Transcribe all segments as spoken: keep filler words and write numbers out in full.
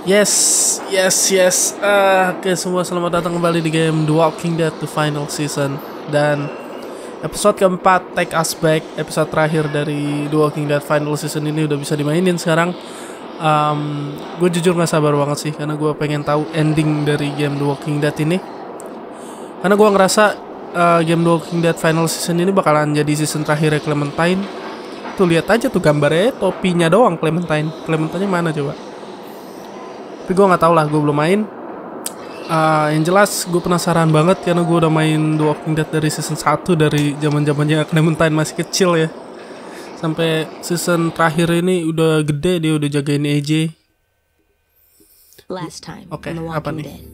Yes, yes, yes. Uh, Oke, okay, semua selamat datang kembali di game The Walking Dead The Final Season. Dan episode keempat, Take Us Back, episode terakhir dari The Walking Dead Final Season ini udah bisa dimainin sekarang. um, Gue jujur gak sabar banget sih, karena gue pengen tahu ending dari game The Walking Dead ini. Karena gue ngerasa uh, game The Walking Dead Final Season ini bakalan jadi season terakhirnya Clementine. Tuh lihat aja tuh gambarnya, topinya doang Clementine. Clementine mana coba? Tapi gue nggak tahu lah, gue belum main. Uh, yang jelas gue penasaran banget karena gue udah main The Walking Dead dari season satu, dari zaman zamannya Clementine masih kecil ya, sampai season terakhir ini udah gede, dia udah jagain A J. Last time Oke, on The apa Walking nih? Dead.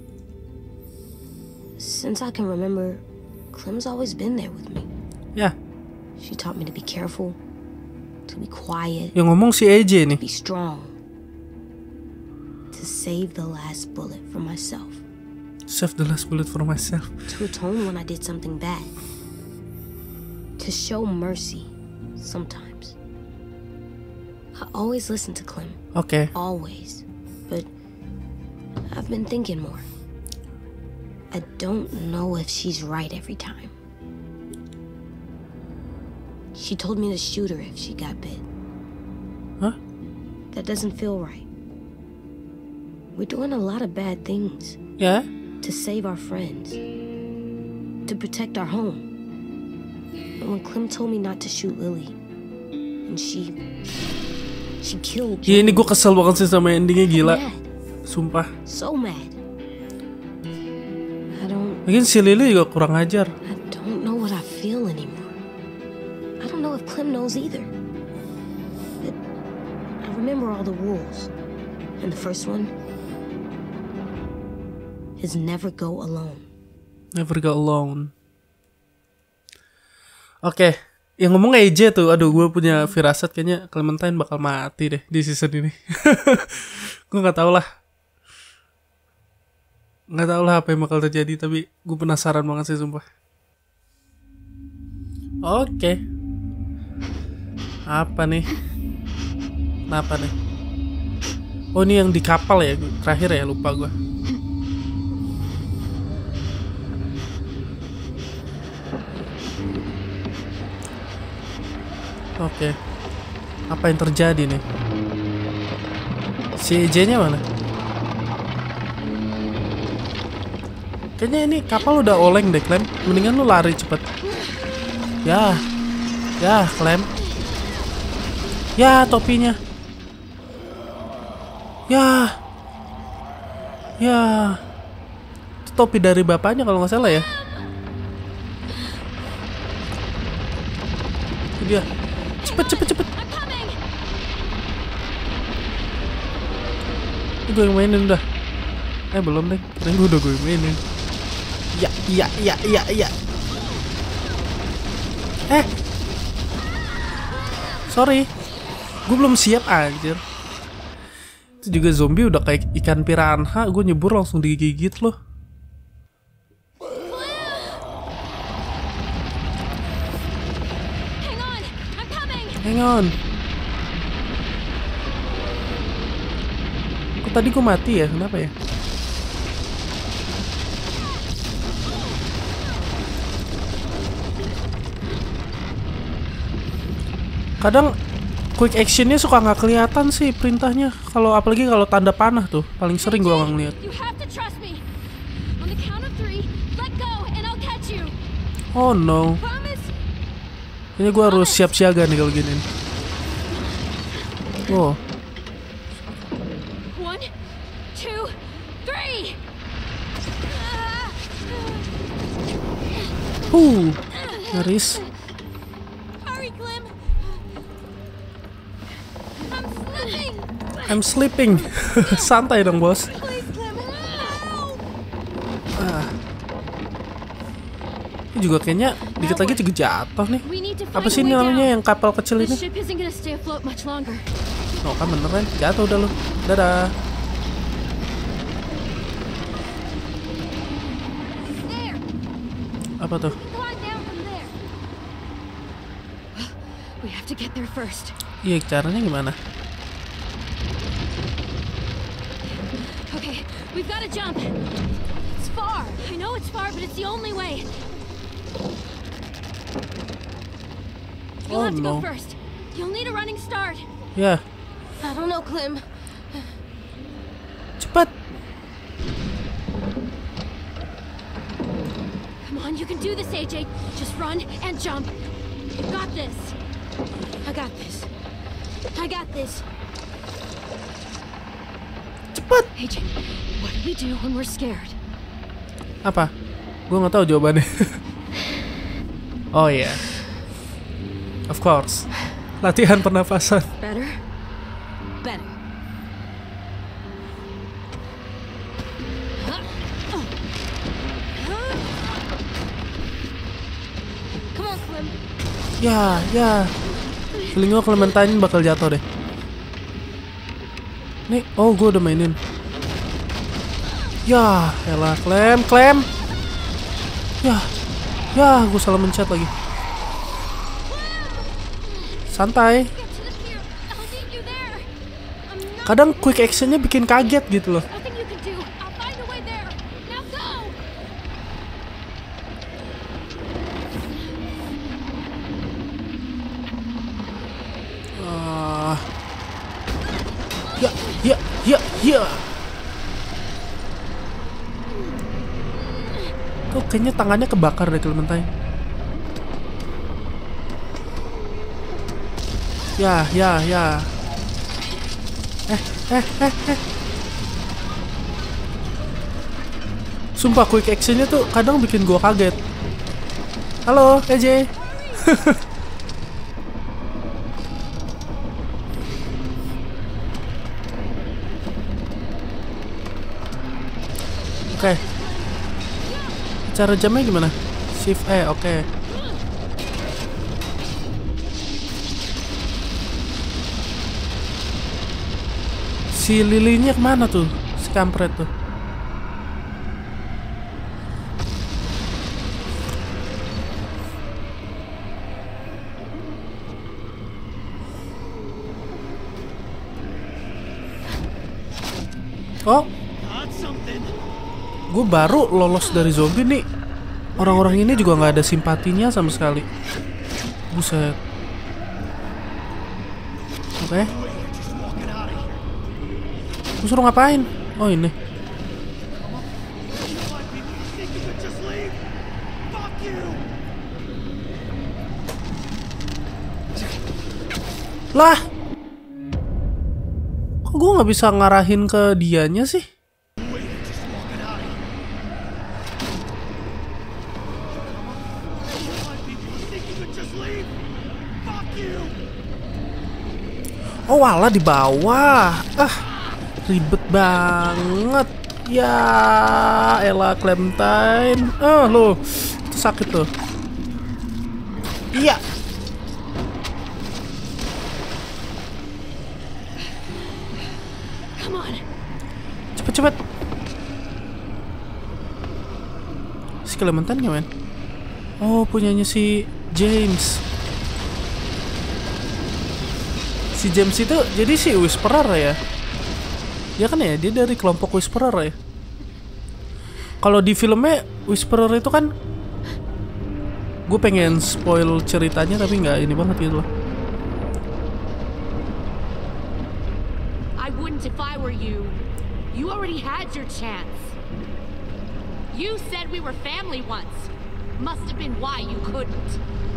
Since I can remember, Clem's always been there with me. Ya, She taught me to be careful, to be quiet, yang ngomong si A J nih. be strong, to save the last bullet for myself, Save the last bullet for myself. to atone when I did something bad, to show mercy sometimes. I always listen to Clem, Oke, always, but I've been thinking more. I don't know if she's right every time. She told me to shoot her if she got bit. Hah? That doesn't feel right. We're doing a lot of bad things ya. to save our friends, to protect our home. And when Clem told me not to shoot Lily, and she... she killed Ya ini Jamie, gue kesel banget sih sama endingnya, gila. mad, Sumpah. so mad. I don't... Mungkin si Lily juga kurang ajar. I don't know what I feel anymore. I don't know if Clem knows either. But I remember all the rules. And the first one is never go alone. Never go alone. Oke, yang ngomong A J tuh, aduh gue punya firasat kayaknya Clementine bakal mati deh di season ini. Gue nggak tahu lah, nggak tahu lah apa yang bakal terjadi, tapi gue penasaran banget sih sumpah. Oke, apa nih? Kenapa nih? Oh ini yang di kapal ya, terakhir ya, lupa gue. Oke, apa yang terjadi nih? Si A J-nya mana? Kayaknya ini kapal udah oleng deh, Clem. Mendingan lu lari cepet. Ya, ya, Clem. Ya, topinya. Ya, ya. Itu topi dari bapaknya kalau nggak salah ya. Itu dia. Cepet, cepet, cepet. Ini gue yang mainin udah. Eh belum deh. Keren gue udah gue yang mainin. Ya, iya, iya, iya, iya. Eh. Sorry. Gue belum siap anjir. Itu juga zombie udah kayak ikan piranha. Gue nyebur langsung digigit loh. Hang on. Kok tadi gue mati ya? Kenapa ya? Kadang quick actionnya suka nggak kelihatan sih perintahnya. Kalau apalagi kalau tanda panah tuh paling sering gue nggak ngeliat. Oh no. Ini gue harus siap siaga nih kalau gini. Oh. One, two, three. Huh. Nyaris. Hurry, Clem. I'm slipping. I'm sleeping. Santai dong bos. Please, Clem. Help. Ah. Ini juga kayaknya dikit lagi juga jatuh nih. We need to find Apa sih a ini way namanya down. yang kapal kecil This ini? ship isn't gonna stay afloat much longer. Oh kan beneran jatuh udah lu. Dadah. There. Apa tuh? Climb down from there. We have to get there first. Iya, caranya gimana? Okay, we've got to jump. It's far. I know it's far, but it's the only way. You'll Oh have to no. go first. You'll need a running start. Ya, I don't know, Clem. cepat. Come on, you can do this, A J. Just run and jump. You got this. I got this. I got this. Cepat. A J, what do we do when we're scared? Apa? Gue nggak tahu jawabannya. Oh ya, yeah. Of course. Latihan pernafasan. Better? Better. Come on, Clem. Ya, ya. Feeling gue Clementine bakal jatuh deh. Nih, oh gue udah mainin. Ya, elah Clem, Clem. Ya, ya, gue salah mencet lagi. Santai. Get to the pier. I'll meet you there. I'm not. Kadang quick actionnya bikin kaget gitu loh. Nothing you can do. I'll find a way there. Now go. Ah. Ya, ya, ya, ya. Kok kayaknya tangannya kebakar deh Clementine. Ya, ya, ya. Eh, eh, eh, eh. Sumpah quick actionnya tuh kadang bikin gua kaget. Halo, E J. Oke. Okay. Cara jamnya gimana? Shift E, oke. Okay. Si lilinya kemana tuh? Si kampret tuh. Oh, gue baru lolos dari zombie nih. Orang-orang ini juga nggak ada simpatinya sama sekali. Buset. Oke. Okay. Gue suruh ngapain? Oh ini. Lah. Kok gue nggak bisa ngarahin ke dianya sih? Oh walah di bawah. Ah. Ribet banget. Ya elah Clementine. Ah lo, itu sakit tuh. Iya. Come on. Cepet-cepet. Si Clementine gimana? Oh punyanya si James. Si James itu jadi si Whisperer ya. Ya kan ya, dia dari kelompok Whisperer ya. Kalau di filmnya Whisperer itu kan, gue pengen spoil ceritanya tapi nggak ini banget gitu loh. I wouldn't if I were you. You already had your chance. You said we were family once. Must have been why you couldn't.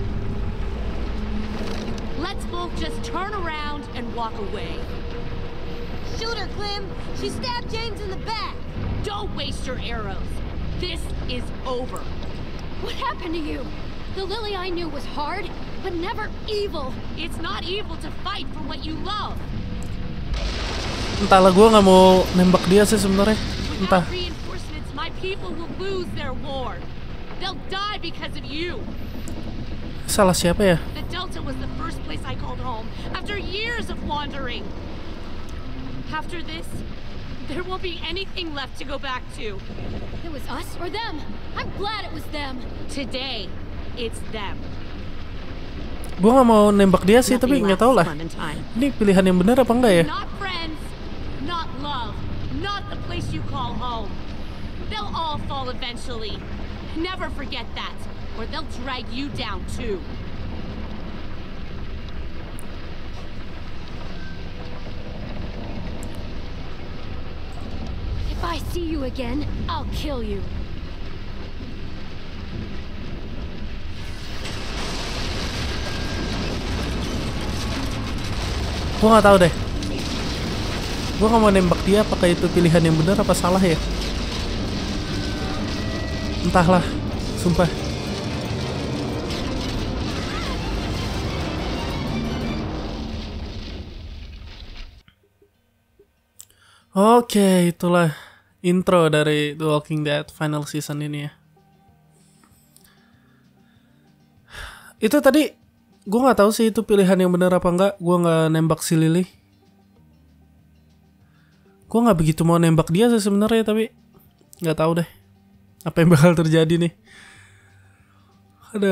Let's both just turn around and walk away. Shoot her, Clem. She stabbed James in the back. Don't waste your arrows. This is over. What happened to you? The Lily I knew was hard, but never evil. It's not evil to fight for what you love. Entahlah, gue nggak mau nembak dia sih sebenarnya. Entah. Without reinforcements, my people will lose their war. They'll die because of you. Salah siapa ya? The Delta was the first place I called home after years of wandering. After this, there won't be anything left to go back to. It was us or them. I'm glad it was them. Today, it's them. Gue nggak mau nembak dia sih, tapi nggak tahu lah. Clementine. Ini pilihan yang benar apa enggak ya? Not friends, not love, not the place you call home. They'll all fall eventually. Never forget that, or they'll drag you down too. If I see you again, I'll kill you. Gue nggak tahu deh. Gue nggak mau nembak dia. Apakah itu pilihan yang benar apa salah ya? Entahlah, sumpah. Oke, itulah intro dari The Walking Dead final season ini ya. Itu tadi gue nggak tahu sih itu pilihan yang benar apa enggak. Gue nggak nembak si Lily. Gue nggak begitu mau nembak dia sih sebenarnya, tapi nggak tahu deh apa yang bakal terjadi nih. Ada.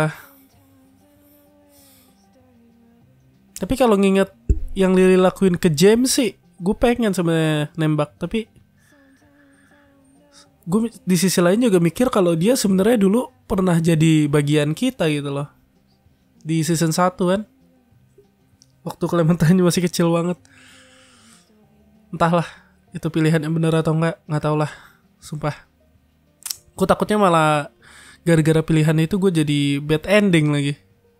Tapi kalau nginget yang Lily lakuin ke James sih, gue pengen sebenarnya nembak, tapi gue di sisi lain juga mikir kalau dia sebenarnya dulu pernah jadi bagian kita gitu loh. Di season satu kan, waktu Clementine masih kecil banget. Entahlah itu pilihan yang benar atau enggak, nggak tau lah, sumpah. Gue takutnya malah gara-gara pilihan itu gue jadi bad ending lagi.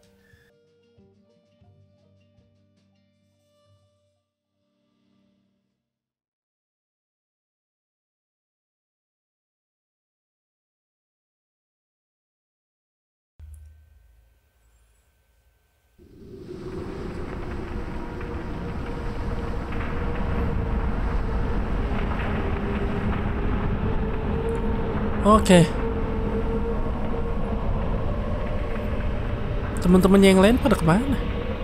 Oke. Teman-temannya yang lain pada kemana?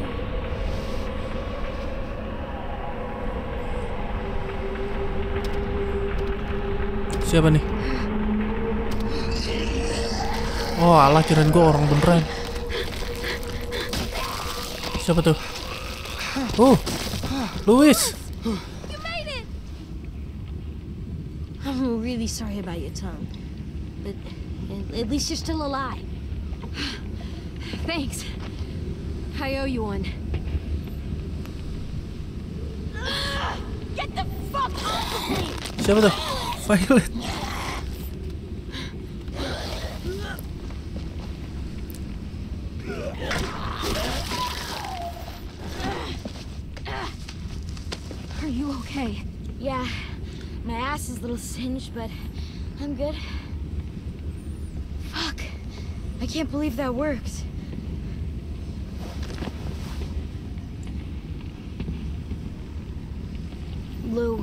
Siapa nih? Oh alah, kirain gue orang beneran. Siapa tuh? Oh, Louis. I'm really sorry about your tongue. But at least you're still alive. Thanks. I owe you one. Get the fuck off of me! Siapa tuh? Violet. Are you okay? Yeah, my ass is a little singed, but I'm good. Fuck. I can't believe that worked. Lou.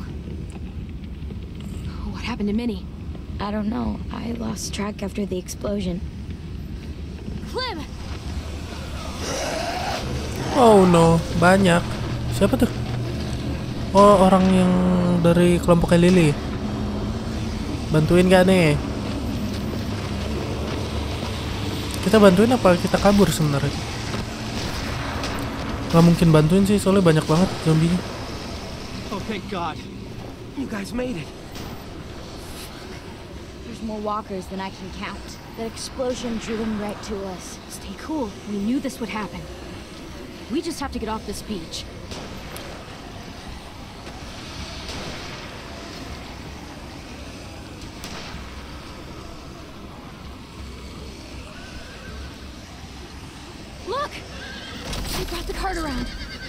What happened to Minnie? I don't know. I lost track after the explosion. Clem! Oh no, banyak. Siapa tuh? Oh, orang yang dari kelompok Lily. Bantuin gak nih? Kita bantuin apa kita kabur sebenarnya? Gak mungkin bantuin sih, soalnya banyak banget zombinya. Oh, thank God. You guys made it. There's more walkers than I can count. That explosion drew them right to us. Stay cool. We knew this would happen. We just have to get off this beach. Look! They brought the cart around.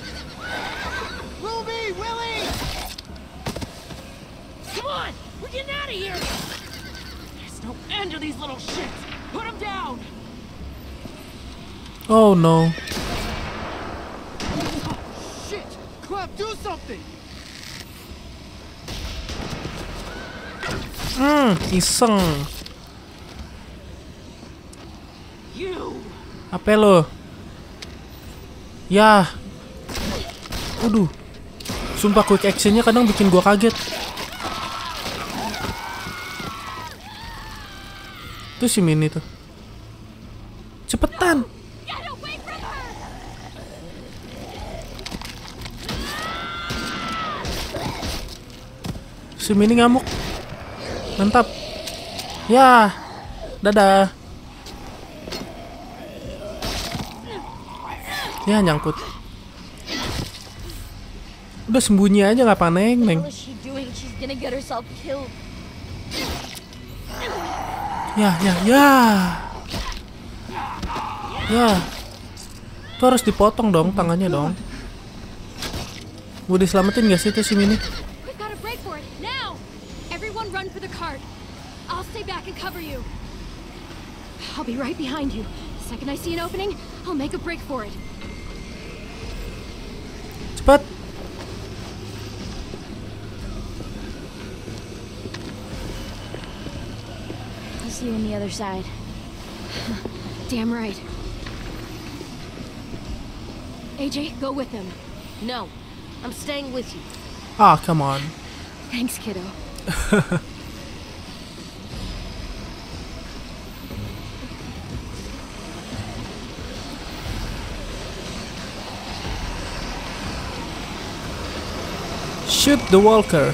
Ruby, Willie! Come on! We're getting out of here! There's no end to these little shits! Put them down! Oh no. Oh, shit! Clem, do something! Hmm, iseng. You! Apa lo? Ya. Waduh. Sumpah quick actionnya kadang bikin gua kaget. Itu si Minnie tuh. Cepetan. Get away from her! si Mini ngamuk. Mantap. Ya, dadah. Ya, nyangkut. Udah sembunyi aja nggak paneng, neng. Ya, ya, ya. Ya. Itu harus dipotong dong tangannya dong. Mau diselamatin gak sih itu si Mini? I'll be right behind you. The second I see an opening, I'll make a break for it. Cepat. I'll see you on the other side. Damn right. A J, go with him. No, I'm staying with you. Ah, come on. Thanks, kiddo. Shoot the walker.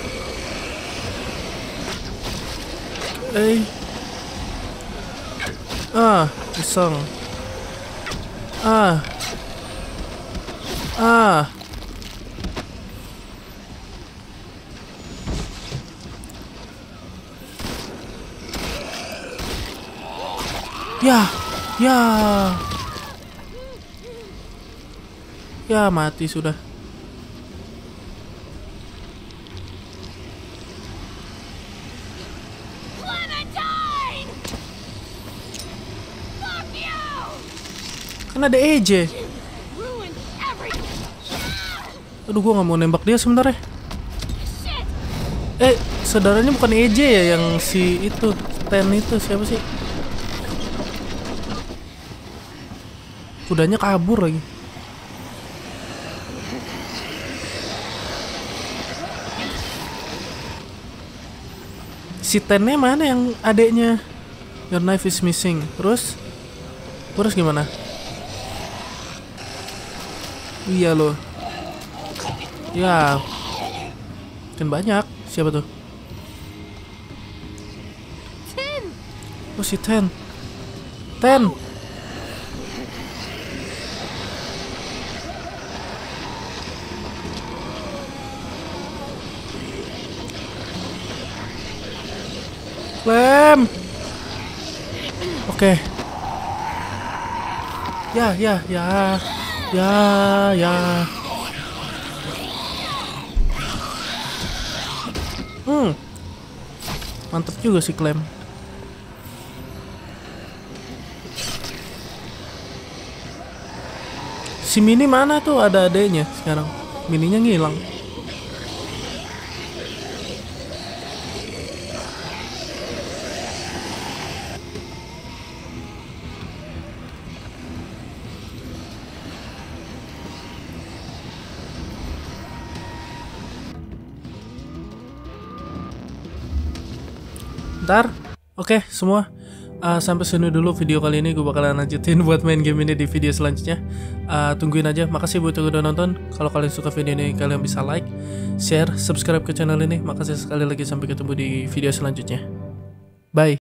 Hey. Ah, iseng. Ah. Ah. Ya, ya. Ya, mati sudah. Clementine! Fuck you! Kan ada E J. Ruined everything. Aduh, gua nggak mau nembak dia sebenarnya. Shit! Eh, saudaranya bukan E J ya yang si itu, Ten itu siapa sih? Kudanya kabur lagi. Si Tennya mana yang adeknya? Your knife is missing. Terus? Terus gimana? Iya loh. Ya. Kan banyak. Siapa tuh? Ten! Oh, si Ten. Ten. Clem. Oke. Ya, ya, ya. Ya, ya. Hmm. Mantap juga si Clem. Si Mini mana tuh? Ada adanya sekarang. Mininya ngilang. Ntar, oke okay, semua uh, sampai sini dulu video kali ini. Gue bakalan lanjutin buat main game ini di video selanjutnya. uh, Tungguin aja. Makasih buat yang udah nonton. Kalau kalian suka video ini, kalian bisa like, share, subscribe ke channel ini. Makasih sekali lagi. Sampai ketemu di video selanjutnya. Bye.